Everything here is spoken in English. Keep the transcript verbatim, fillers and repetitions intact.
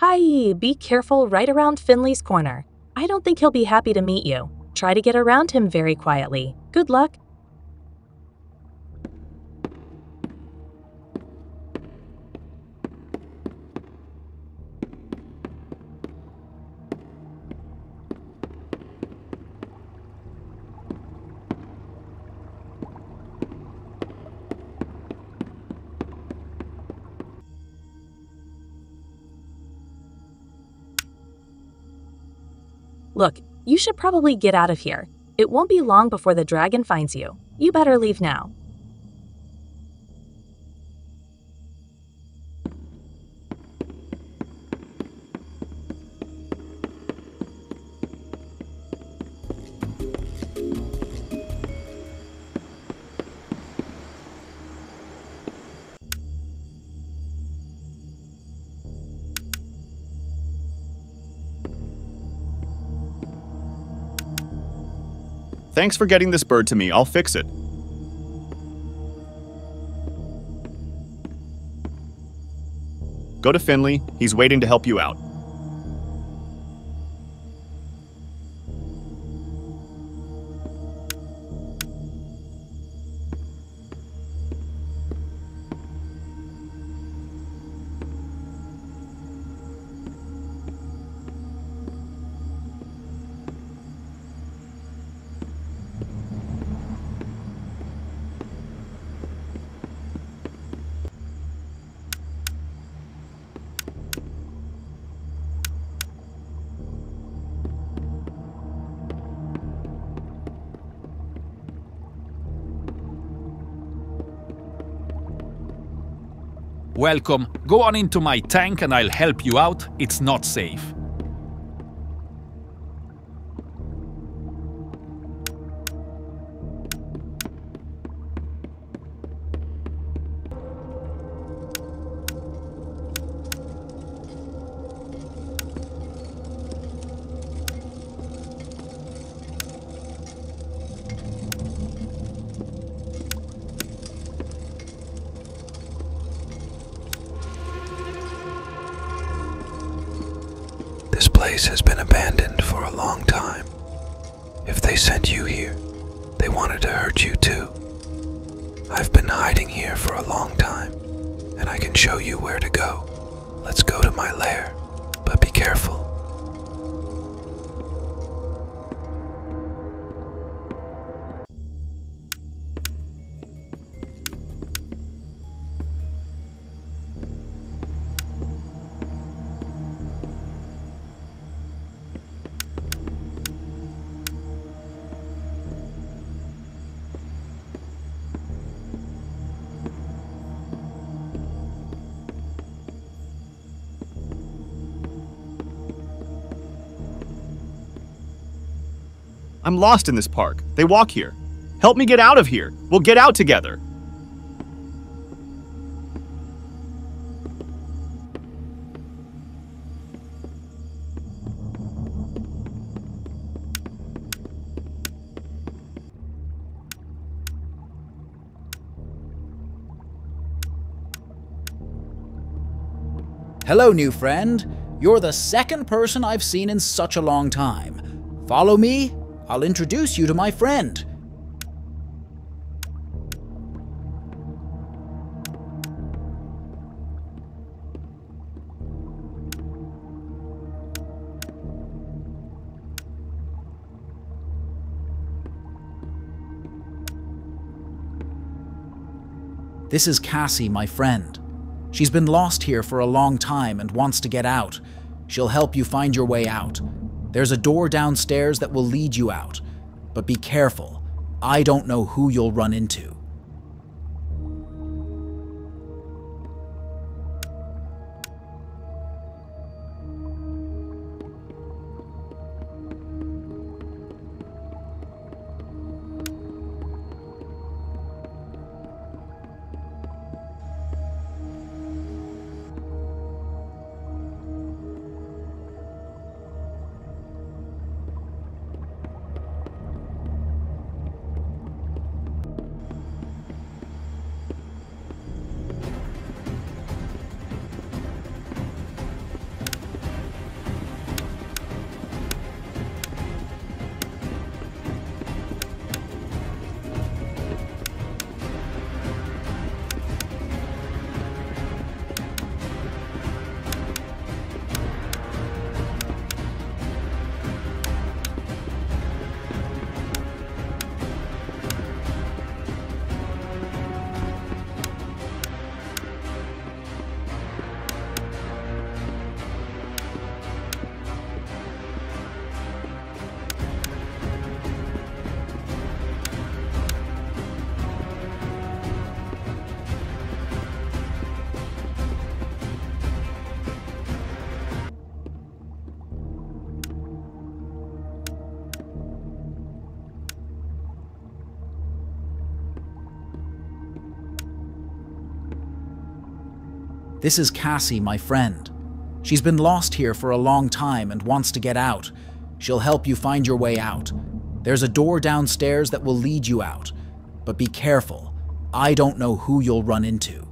Aye, be careful right around Finley's corner. I don't think he'll be happy to meet you. Try to get around him very quietly. Good luck. Look, you should probably get out of here. It won't be long before the dragon finds you. You better leave now. Thanks for getting this bird to me. I'll fix it. Go to Finley. He's waiting to help you out. Welcome. Go on into my tank and I'll help you out. It's not safe. This place has been abandoned for a long time. If they sent you here, they wanted to hurt you too. I've been hiding here for a long time, and I can show you where to go. Let's go to my lair, but be careful. I'm lost in this park. They walk here. Help me get out of here. We'll get out together. Hello, new friend. You're the second person I've seen in such a long time. Follow me. I'll introduce you to my friend. This is Cassie, my friend. She's been lost here for a long time and wants to get out. She'll help you find your way out. There's a door downstairs that will lead you out. But be careful. I don't know who you'll run into. This is Cassie, my friend. She's been lost here for a long time and wants to get out. She'll help you find your way out. There's a door downstairs that will lead you out. But be careful. I don't know who you'll run into.